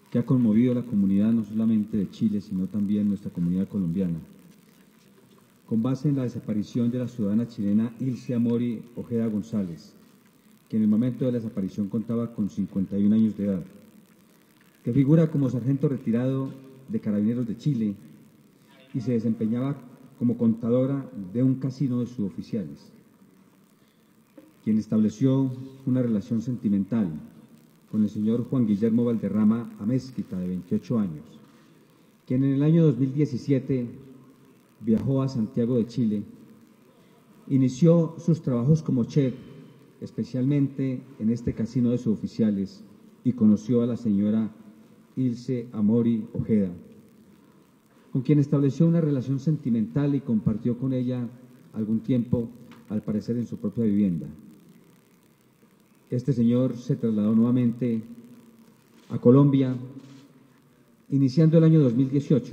que ha conmovido a la comunidad no solamente de Chile, sino también nuestra comunidad colombiana. Con base en la desaparición de la ciudadana chilena Ilse Amori Ojeda González, que en el momento de la desaparición contaba con 51 años de edad, que figura como sargento retirado de Carabineros de Chile y se desempeñaba como contadora de un casino de suboficiales, quien estableció una relación sentimental con el señor Juan Guillermo Valderrama Amezquita, de 28 años, quien en el año 2017 viajó a Santiago de Chile, inició sus trabajos como chef, especialmente en este casino de suboficiales, y conoció a la señora Ilse Amori Ojeda, con quien estableció una relación sentimental y compartió con ella algún tiempo, al parecer en su propia vivienda. Este señor se trasladó nuevamente a Colombia, iniciando el año 2018.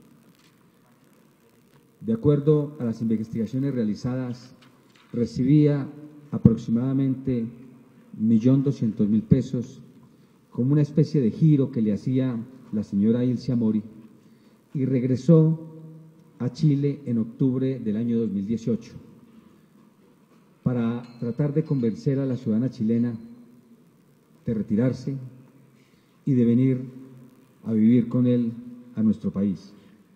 De acuerdo a las investigaciones realizadas, recibía aproximadamente 1.200.000 pesos como una especie de giro que le hacía la señora Ilse Amori, y regresó a Chile en octubre del año 2018 para tratar de convencer a la ciudadana chilena de retirarse y de venir a vivir con él a nuestro país.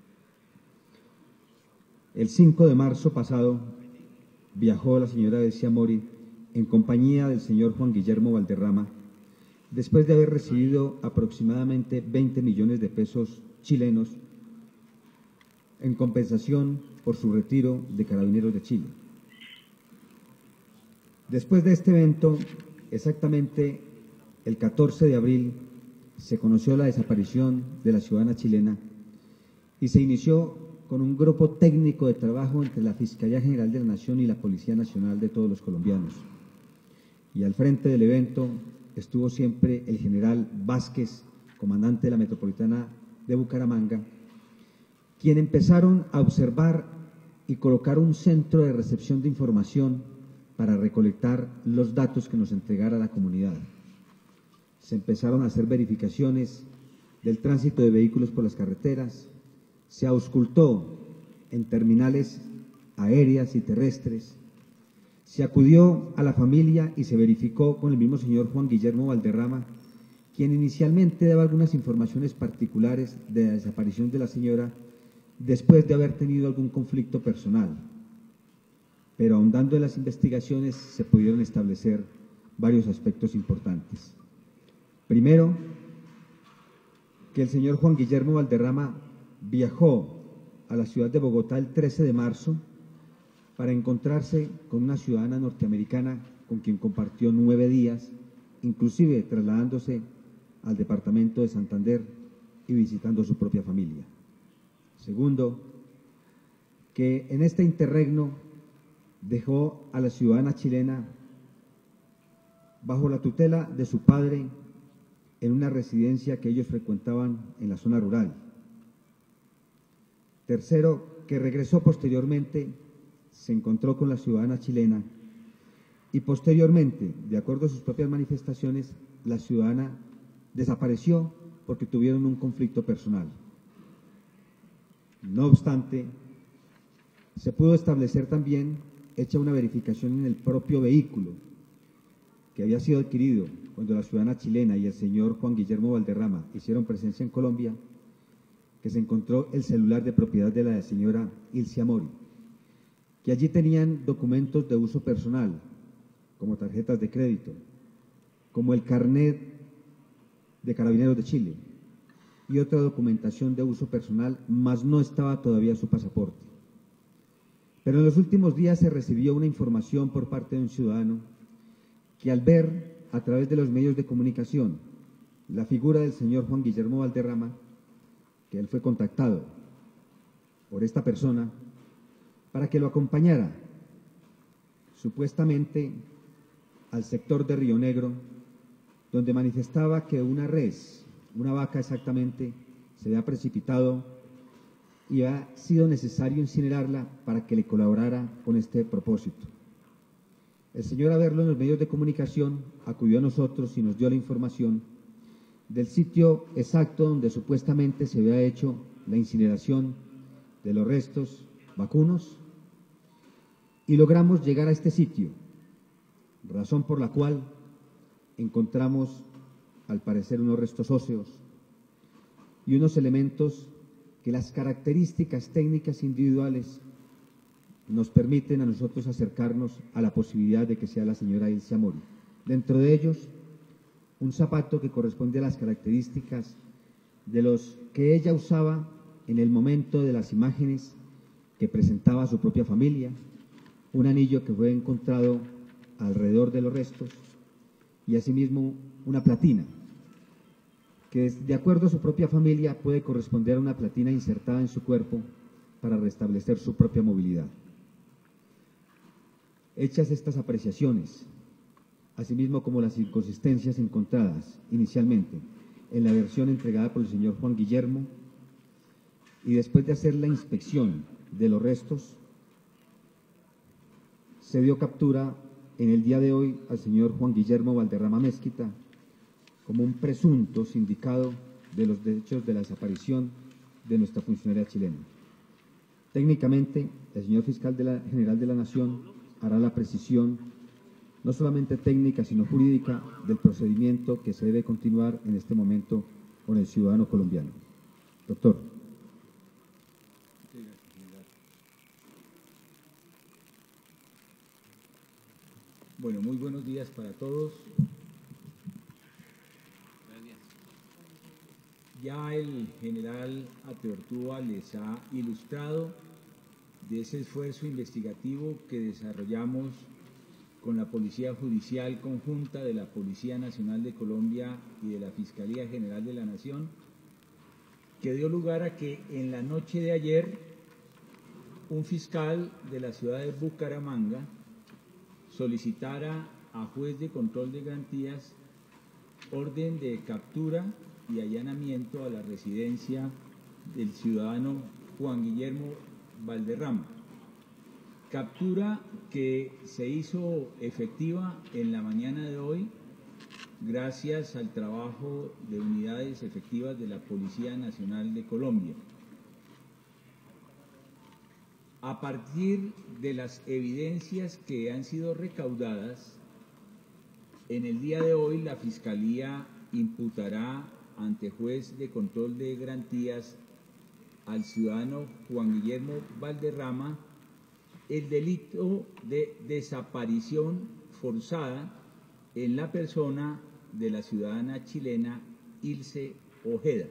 El 5 de marzo pasado viajó la señora Ilse Amori en compañía del señor Juan Guillermo Valderrama, después de haber recibido aproximadamente 20 millones de pesos chilenos en compensación por su retiro de Carabineros de Chile. Después de este evento, exactamente el 14 de abril, se conoció la desaparición de la ciudadana chilena y se inició con un grupo técnico de trabajo entre la Fiscalía General de la Nación y la Policía Nacional de todos los colombianos. Y al frente del evento estuvo siempre el general Vázquez, comandante de la Metropolitana de Bucaramanga, quien empezaron a observar y colocar un centro de recepción de información para recolectar los datos que nos entregara la comunidad. Se empezaron a hacer verificaciones del tránsito de vehículos por las carreteras, se auscultó en terminales aéreas y terrestres, se acudió a la familia y se verificó con el mismo señor Juan Guillermo Valderrama, quien inicialmente daba algunas informaciones particulares de la desaparición de la señora después de haber tenido algún conflicto personal. Pero ahondando en las investigaciones se pudieron establecer varios aspectos importantes. Primero, que el señor Juan Guillermo Valderrama viajó a la ciudad de Bogotá el 13 de marzo para encontrarse con una ciudadana norteamericana con quien compartió 9 días, inclusive trasladándose al departamento de Santander y visitando a su propia familia. Segundo, que en este interregno dejó a la ciudadana chilena bajo la tutela de su padre en una residencia que ellos frecuentaban en la zona rural. Tercero, que regresó posteriormente, se encontró con la ciudadana chilena y posteriormente, de acuerdo a sus propias manifestaciones, la ciudadana desapareció porque tuvieron un conflicto personal. No obstante, se pudo establecer también, hecha una verificación en el propio vehículo que había sido adquirido cuando la ciudadana chilena y el señor Juan Guillermo Valderrama hicieron presencia en Colombia, que se encontró el celular de propiedad de la señora Ilse Amori, que allí tenían documentos de uso personal, como tarjetas de crédito, como el carnet de Carabineros de Chile y otra documentación de uso personal, mas no estaba todavía su pasaporte. Pero en los últimos días se recibió una información por parte de un ciudadano que, al ver a través de los medios de comunicación la figura del señor Juan Guillermo Valderrama, que él fue contactado por esta persona para que lo acompañara supuestamente al sector de Río Negro, donde manifestaba que una res, una vaca exactamente, se había precipitado y ha sido necesario incinerarla para que le colaborara con este propósito. El señor, a verlo en los medios de comunicación, acudió a nosotros y nos dio la información del sitio exacto donde supuestamente se había hecho la incineración de los restos vacunos y logramos llegar a este sitio, razón por la cual encontramos, al parecer, unos restos óseos y unos elementos que las características técnicas individuales nos permiten a nosotros acercarnos a la posibilidad de que sea la señora Ilse Amori. Dentro de ellos, un zapato que corresponde a las características de los que ella usaba en el momento de las imágenes que presentaba a su propia familia, un anillo que fue encontrado alrededor de los restos y asimismo una platina, que de acuerdo a su propia familia puede corresponder a una platina insertada en su cuerpo para restablecer su propia movilidad. Hechas estas apreciaciones, asimismo como las inconsistencias encontradas inicialmente en la versión entregada por el señor Juan Guillermo, y después de hacer la inspección de los restos, se dio captura en el día de hoy al señor Juan Guillermo Valderrama Mezquita como un presunto sindicado de los hechos de la desaparición de nuestra funcionaria chilena. Técnicamente, el señor fiscal general de la Nación hará la precisión, no solamente técnica, sino jurídica, del procedimiento que se debe continuar en este momento con el ciudadano colombiano. Doctor. Bueno, muy buenos días para todos. Ya el general Ateortúa les ha ilustrado de ese esfuerzo investigativo que desarrollamos con la Policía Judicial Conjunta de la Policía Nacional de Colombia y de la Fiscalía General de la Nación, que dio lugar a que en la noche de ayer un fiscal de la ciudad de Bucaramanga solicitara a juez de control de garantías orden de captura y allanamiento a la residencia del ciudadano Juan Guillermo Valderrama. Captura que se hizo efectiva en la mañana de hoy gracias al trabajo de unidades efectivas de la Policía Nacional de Colombia. A partir de las evidencias que han sido recaudadas, en el día de hoy la Fiscalía imputará ante juez de control de garantías al ciudadano Juan Guillermo Valderrama el delito de desaparición forzada en la persona de la ciudadana chilena Ilse Ojeda.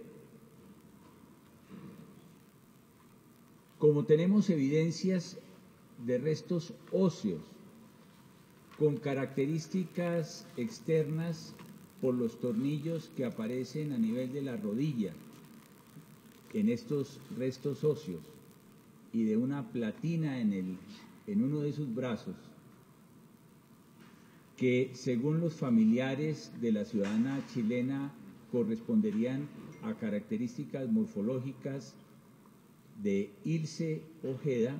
Como tenemos evidencias de restos óseos con características externas por los tornillos que aparecen a nivel de la rodilla en estos restos óseos y de una platina en uno de sus brazos, que según los familiares de la ciudadana chilena corresponderían a características morfológicas de Ilse Ojeda,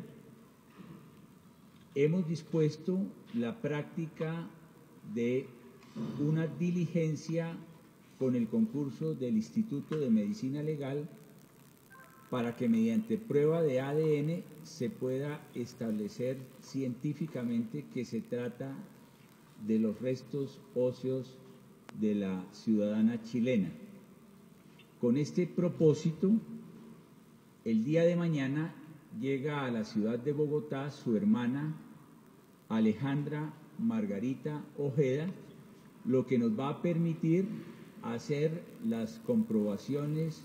hemos dispuesto la práctica de una diligencia con el concurso del Instituto de Medicina Legal para que mediante prueba de ADN se pueda establecer científicamente que se trata de los restos óseos de la ciudadana chilena. Con este propósito, el día de mañana llega a la ciudad de Bogotá su hermana Alejandra Margarita Ojeda, lo que nos va a permitir hacer las comprobaciones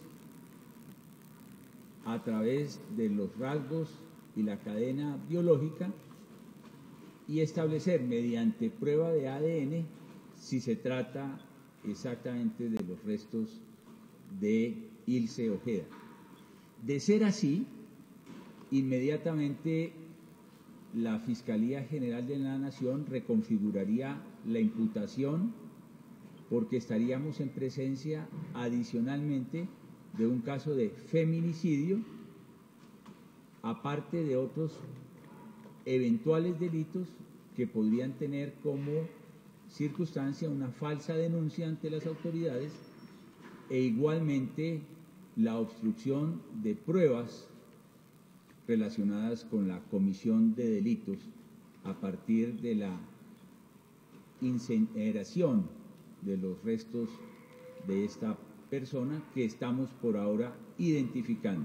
a través de los rasgos y la cadena biológica y establecer mediante prueba de ADN si se trata exactamente de los restos de Ilse Ojeda. De ser así, inmediatamente la Fiscalía General de la Nación reconfiguraría la imputación porque estaríamos en presencia adicionalmente de un caso de feminicidio, aparte de otros eventuales delitos que podrían tener como circunstancia una falsa denuncia ante las autoridades e igualmente la obstrucción de pruebas relacionadas con la comisión de delitos a partir de la incineración de los restos de esta persona que estamos por ahora identificando.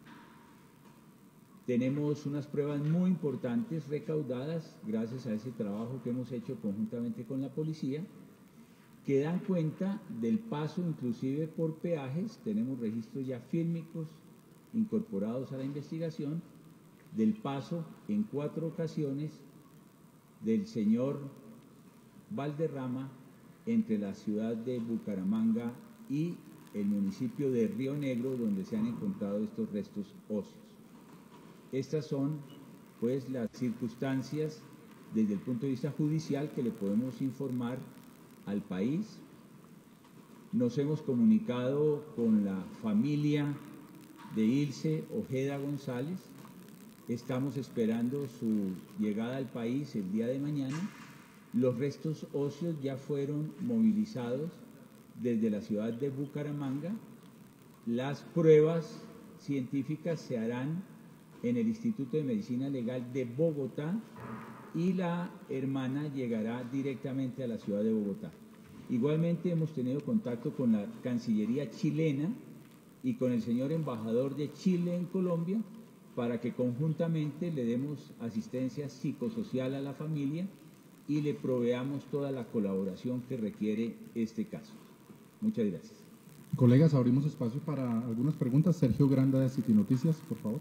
Tenemos unas pruebas muy importantes recaudadas gracias a ese trabajo que hemos hecho conjuntamente con la policía, que dan cuenta del paso inclusive por peajes. Tenemos registros ya fílmicos incorporados a la investigación del paso en 4 ocasiones del señor Valderrama entre la ciudad de Bucaramanga y el municipio de Río Negro, donde se han encontrado estos restos óseos. Estas son, pues, las circunstancias desde el punto de vista judicial que le podemos informar al país. Nos hemos comunicado con la familia de Ilse Ojeda González. Estamos esperando su llegada al país el día de mañana. Los restos óseos ya fueron movilizados desde la ciudad de Bucaramanga. Las pruebas científicas se harán en el Instituto de Medicina Legal de Bogotá y la hermana llegará directamente a la ciudad de Bogotá. Igualmente hemos tenido contacto con la Cancillería chilena y con el señor embajador de Chile en Colombia para que conjuntamente le demos asistencia psicosocial a la familia y le proveamos toda la colaboración que requiere este caso. Muchas gracias. Colegas, abrimos espacio para algunas preguntas. Sergio Granda de City Noticias, por favor.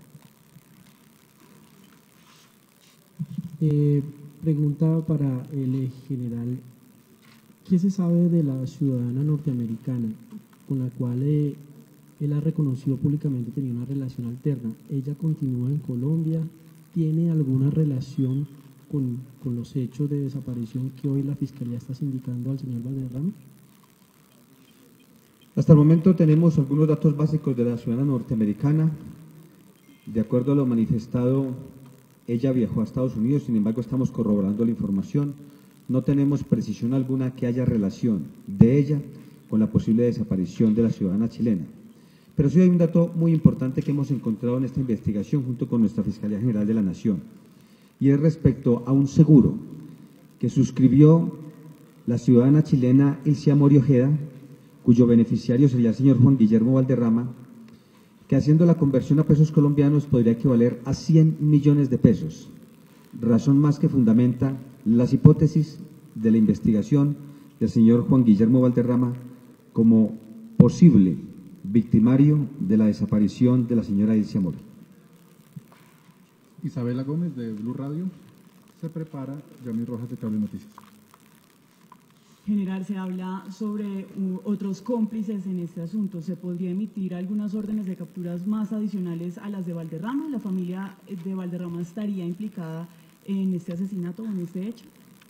Pregunta para el general. ¿Qué se sabe de la ciudadana norteamericana con la cual él ha reconocido públicamente tenía una relación alterna? ¿Ella continúa en Colombia? ¿Tiene alguna relación con los hechos de desaparición que hoy la Fiscalía está sindicando al señor Valderrama? Hasta el momento tenemos algunos datos básicos de la ciudadana norteamericana. De acuerdo a lo manifestado, ella viajó a Estados Unidos, sin embargo estamos corroborando la información. No tenemos precisión alguna que haya relación de ella con la posible desaparición de la ciudadana chilena. Pero sí hay un dato muy importante que hemos encontrado en esta investigación junto con nuestra Fiscalía General de la Nación, y es respecto a un seguro que suscribió la ciudadana chilena Ilse Amorio Ojeda, cuyo beneficiario sería el señor Juan Guillermo Valderrama, que haciendo la conversión a pesos colombianos podría equivaler a 100 millones de pesos, razón más que fundamenta las hipótesis de la investigación del señor Juan Guillermo Valderrama como posible victimario de la desaparición de la señora Ilse Amorio. Isabela Gómez de Blue Radio. Se prepara Yamil Rojas de Cable Noticias. General, se habla sobre otros cómplices en este asunto. ¿Se podría emitir algunas órdenes de capturas más adicionales a las de Valderrama? ¿La familia de Valderrama estaría implicada en este asesinato o en este hecho?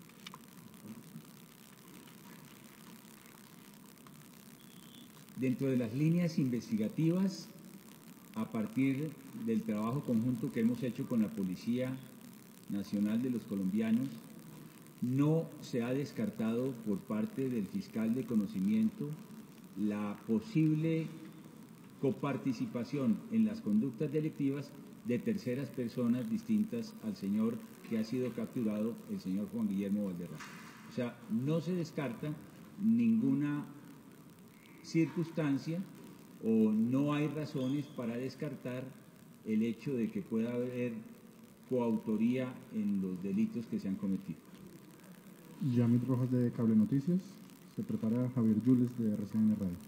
Dentro de las líneas investigativas, a partir del trabajo conjunto que hemos hecho con la Policía Nacional de los Colombianos, no se ha descartado por parte del fiscal de conocimiento la posible coparticipación en las conductas delictivas de terceras personas distintas al señor que ha sido capturado, el señor Juan Guillermo Valderrama. O sea, no se descarta ninguna circunstancia o no hay razones para descartar el hecho de que pueda haber coautoría en los delitos que se han cometido. Yamil Rojas de Cable Noticias. Se prepara Javier Yules de RCN Radio.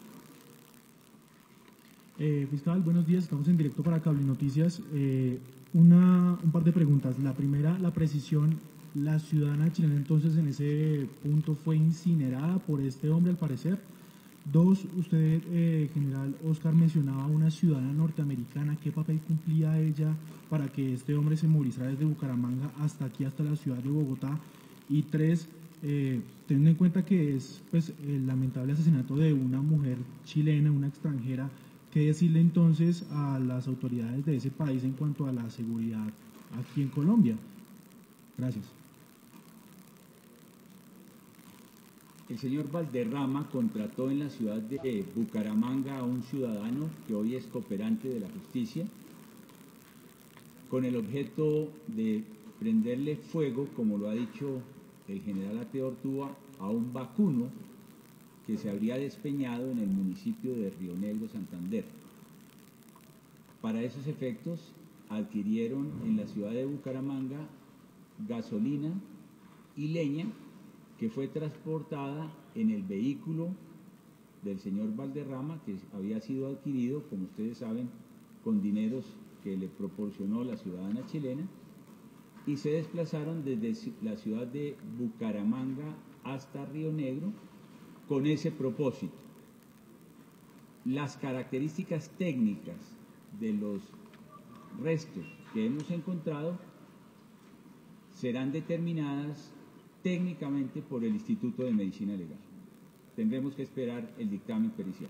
Fiscal, buenos días, estamos en directo para Cable Noticias. Un par de preguntas. La primera, la precisión. La ciudadana chilena entonces en ese punto fue incinerada por este hombre al parecer. Dos, usted, general Oscar, mencionaba a una ciudadana norteamericana. ¿Qué papel cumplía ella para que este hombre se movilizara desde Bucaramanga hasta aquí, hasta la ciudad de Bogotá? Y tres, teniendo en cuenta que es pues, el lamentable asesinato de una mujer chilena, una extranjera, ¿qué decirle entonces a las autoridades de ese país en cuanto a la seguridad aquí en Colombia? Gracias. El señor Valderrama contrató en la ciudad de Bucaramanga a un ciudadano que hoy es cooperante de la justicia con el objeto de prenderle fuego, como lo ha dicho el general Ateo Ortúa, a un vacuno que se habría despeñado en el municipio de Río Negro, Santander. Para esos efectos adquirieron en la ciudad de Bucaramanga gasolina y leña que fue transportada en el vehículo del señor Valderrama, que había sido adquirido, como ustedes saben, con dineros que le proporcionó la ciudadana chilena, y se desplazaron desde la ciudad de Bucaramanga hasta Río Negro con ese propósito. Las características técnicas de los restos que hemos encontrado serán determinadas técnicamente por el Instituto de Medicina Legal. Tendremos que esperar el dictamen pericial.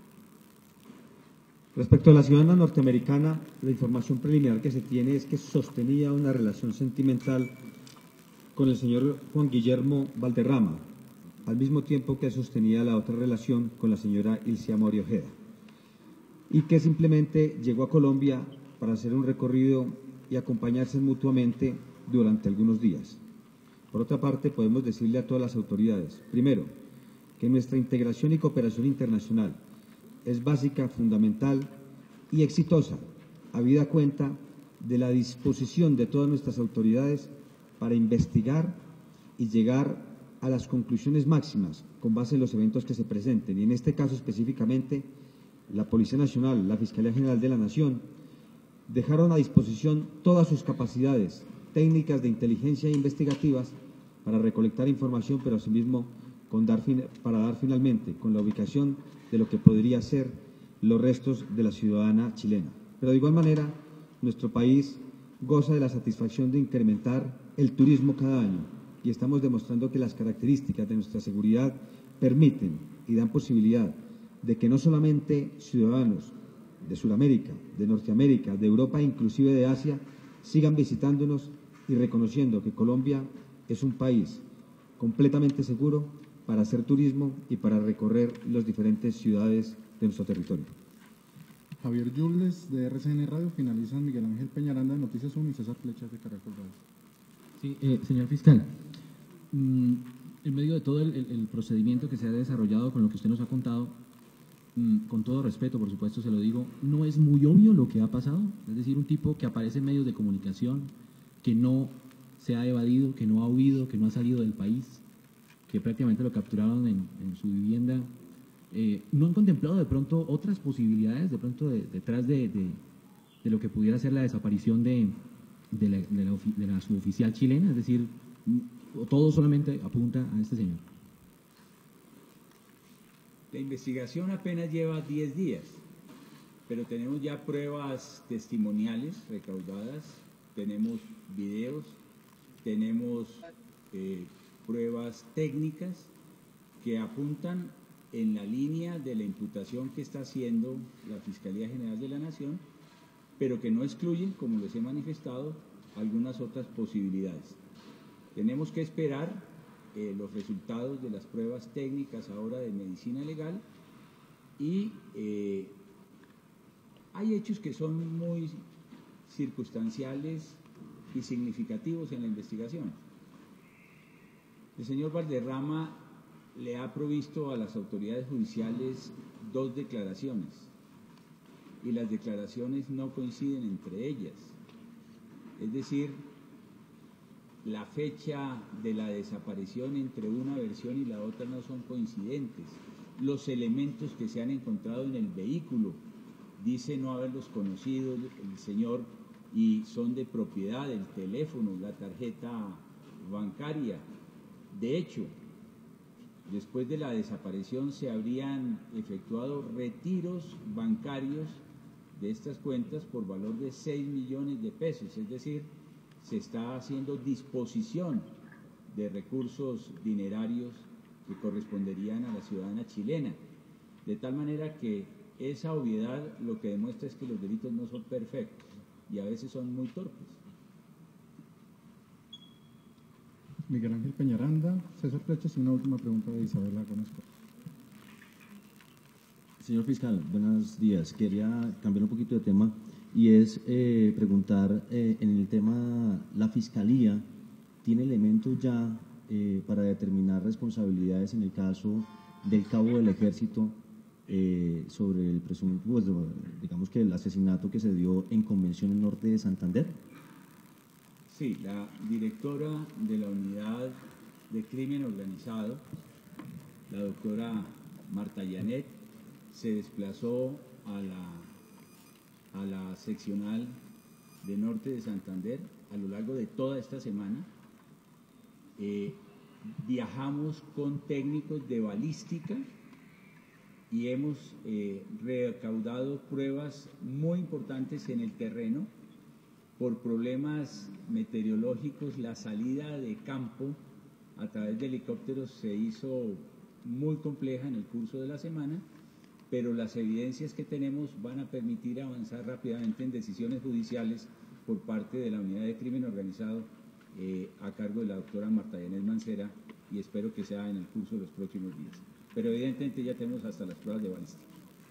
Respecto a la ciudadana norteamericana, la información preliminar que se tiene es que sostenía una relación sentimental con el señor Juan Guillermo Valderrama, al mismo tiempo que sostenía la otra relación con la señora Ilse Amori Ojeda, y que simplemente llegó a Colombia para hacer un recorrido y acompañarse mutuamente durante algunos días. Por otra parte, podemos decirle a todas las autoridades, primero, que nuestra integración y cooperación internacional es básica, fundamental y exitosa, habida cuenta de la disposición de todas nuestras autoridades para investigar y llegar a las conclusiones máximas con base en los eventos que se presenten. Y en este caso específicamente, la Policía Nacional, la Fiscalía General de la Nación, dejaron a disposición todas sus capacidades técnicas de inteligencia e investigativas para recolectar información, pero asimismo para dar finalmente con la ubicación de lo que podría ser los restos de la ciudadana chilena. Pero de igual manera, nuestro país goza de la satisfacción de incrementar el turismo cada año y estamos demostrando que las características de nuestra seguridad permiten y dan posibilidad de que no solamente ciudadanos de Sudamérica, de Norteamérica, de Europa e inclusive de Asia sigan visitándonos y reconociendo que Colombia es un país completamente seguro para hacer turismo y para recorrer las diferentes ciudades de nuestro territorio. Javier Yules, de RCN Radio, finalizan Miguel Ángel Peñaranda, de Noticias 1, y César Flechas, de Caracol Radio. Sí, señor fiscal, en medio de todo el procedimiento que se ha desarrollado con lo que usted nos ha contado, con todo respeto, por supuesto, se lo digo, no es muy obvio lo que ha pasado. Es decir, un tipo que aparece en medios de comunicación, que no se ha evadido, que no ha huido, que no ha salido del país, que prácticamente lo capturaron en su vivienda. ¿No han contemplado de pronto otras posibilidades, de pronto detrás de lo que pudiera ser la desaparición de la suboficial chilena? Es decir, todo solamente apunta a este señor. La investigación apenas lleva 10 días, pero tenemos ya pruebas testimoniales recaudadas, tenemos videos, tenemos pruebas técnicas que apuntan en la línea de la imputación que está haciendo la Fiscalía General de la Nación, pero que no excluyen, como les he manifestado, algunas otras posibilidades. Tenemos que esperar los resultados de las pruebas técnicas ahora de medicina legal y hay hechos que son muy circunstanciales y significativos en la investigación. El señor Valderrama le ha provisto a las autoridades judiciales 2 declaraciones y las declaraciones no coinciden entre ellas. Es decir, la fecha de la desaparición entre una versión y la otra no son coincidentes. Los elementos que se han encontrado en el vehículo dice no haberlos conocido el señor y son de propiedad, el teléfono, la tarjeta bancaria. De hecho, después de la desaparición se habrían efectuado retiros bancarios de estas cuentas por valor de 6 millones de pesos, es decir, se está haciendo disposición de recursos dinerarios que corresponderían a la ciudadana chilena, de tal manera que esa obviedad lo que demuestra es que los delitos no son perfectos y a veces son muy torpes. Miguel Ángel Peñaranda, César Plechas y una última pregunta de Isabela Gómez. Señor fiscal, buenos días. Quería cambiar un poquito de tema y es preguntar en el tema, ¿la Fiscalía tiene elementos ya para determinar responsabilidades en el caso del cabo del Ejército sobre el presunto, pues, digamos que el asesinato que se dio en Convención Norte de Santander? Sí, la directora de la Unidad de Crimen Organizado, la doctora Marta Llanet, se desplazó a la seccional de Norte de Santander a lo largo de toda esta semana. Viajamos con técnicos de balística y hemos recaudado pruebas muy importantes en el terreno. Por problemas meteorológicos, la salida de campo a través de helicópteros se hizo muy compleja en el curso de la semana, pero las evidencias que tenemos van a permitir avanzar rápidamente en decisiones judiciales por parte de la Unidad de Crimen Organizado a cargo de la doctora Marta Llanet Mancera, y espero que sea en el curso de los próximos días. Pero evidentemente ya tenemos hasta las pruebas de balística.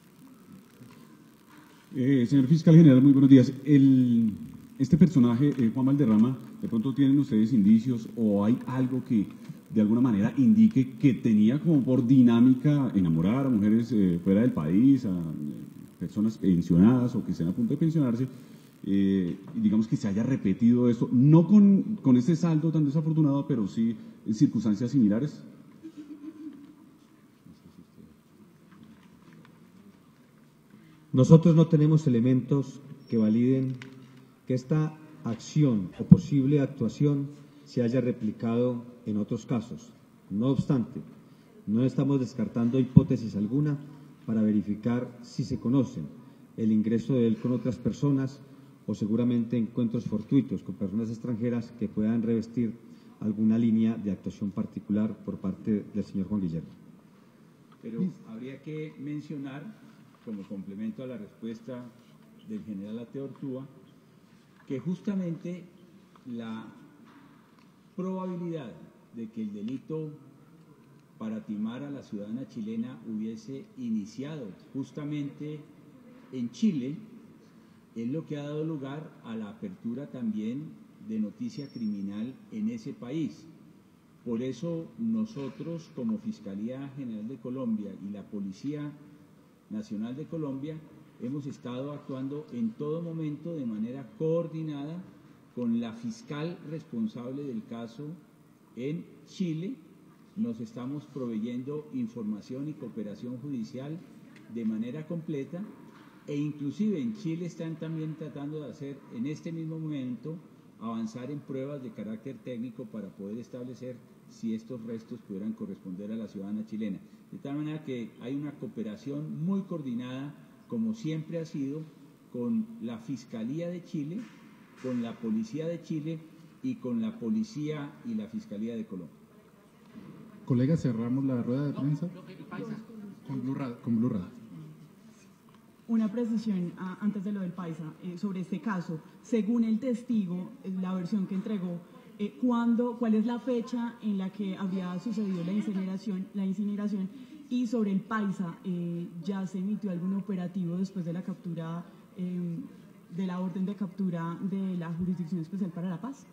Señor Fiscal General, muy buenos días. Este personaje, Juan Valderrama, ¿de pronto tienen ustedes indicios o hay algo que de alguna manera indique que tenía como por dinámica enamorar a mujeres fuera del país, a personas pensionadas o que estén a punto de pensionarse? Digamos que se haya repetido esto, no con este saldo tan desafortunado, pero sí en circunstancias similares. Nosotros no tenemos elementos que validen que esta acción o posible actuación se haya replicado en otros casos. No obstante, no estamos descartando hipótesis alguna para verificar si se conocen el ingreso de él con otras personas o seguramente encuentros fortuitos con personas extranjeras que puedan revestir alguna línea de actuación particular por parte del señor Juan Guillermo. Pero habría que mencionar, como complemento a la respuesta del general Ateo Ortúa, que justamente la probabilidad de que el delito para timar a la ciudadana chilena hubiese iniciado justamente en Chile es lo que ha dado lugar a la apertura también de noticia criminal en ese país. Por eso nosotros, como Fiscalía General de Colombia y la Policía Nacional de Colombia, hemos estado actuando en todo momento de manera coordinada con la fiscal responsable del caso en Chile. Nos estamos proveyendo información y cooperación judicial de manera completa, e inclusive en Chile están también tratando de hacer en este mismo momento avanzar en pruebas de carácter técnico para poder establecer si estos restos pudieran corresponder a la ciudadana chilena. De tal manera que hay una cooperación muy coordinada, como siempre ha sido, con la Fiscalía de Chile, con la Policía de Chile y con la Policía y la Fiscalía de Colombia. Colega, cerramos la rueda de prensa con Blue Radio. Una precisión antes de lo del Paisa sobre este caso. Según el testigo, la versión que entregó, ¿cuál es la fecha en la que habría sucedido la incineración? Y sobre el Paisa, ¿ya se emitió algún operativo después de la captura, de la orden de captura de la Jurisdicción Especial para la Paz?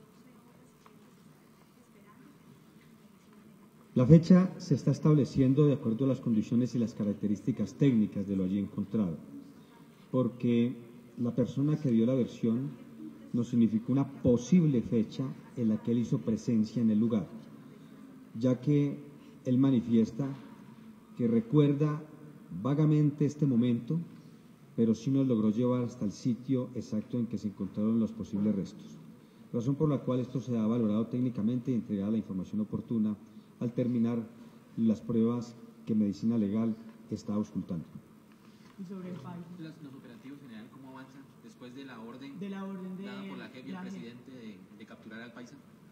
La fecha se está estableciendo de acuerdo a las condiciones y las características técnicas de lo allí encontrado, porque la persona que dio la versión nos significó una posible fecha en la que él hizo presencia en el lugar, ya que él manifiesta que recuerda vagamente este momento, pero sí nos logró llevar hasta el sitio exacto en que se encontraron los posibles restos, razón por la cual esto se ha valorado técnicamente y entregada la información oportuna al terminar las pruebas que Medicina Legal está auscultando. Y sobre el Paisa. Los operativos general, ¿cómo avanzan después de la orden de dada por la jefe y el presidente de capturar al Paisa?